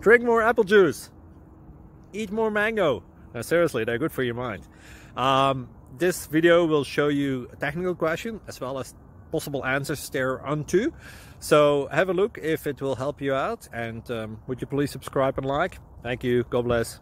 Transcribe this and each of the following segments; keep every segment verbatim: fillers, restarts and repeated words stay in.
Drink more apple juice. Eat more mango. No, seriously, they're good for your mind. Um, this video will show you a technical question as well as possible answers thereunto. So have a look if it will help you out, and um, would you please subscribe and like? Thank you. God bless.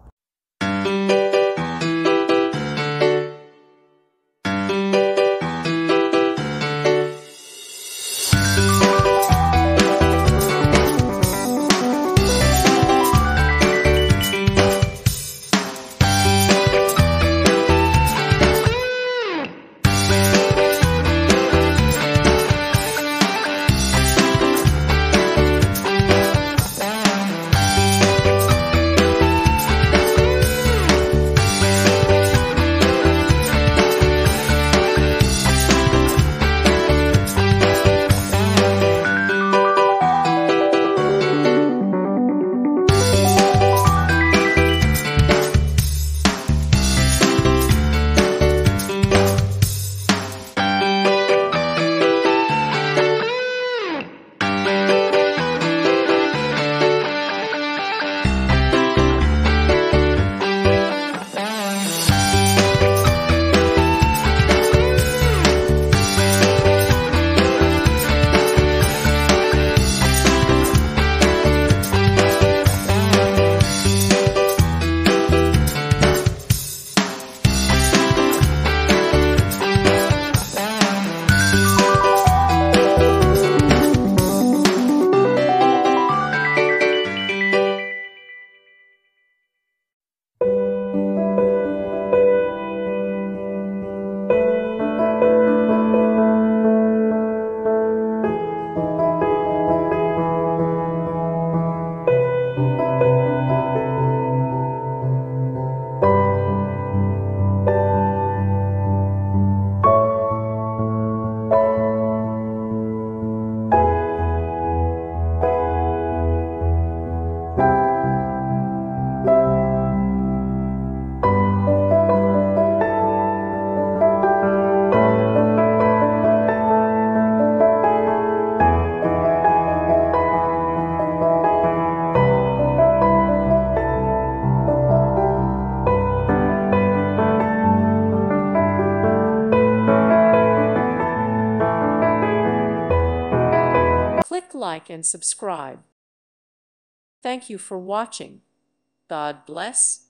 Click like and subscribe. Thank you for watching. God bless.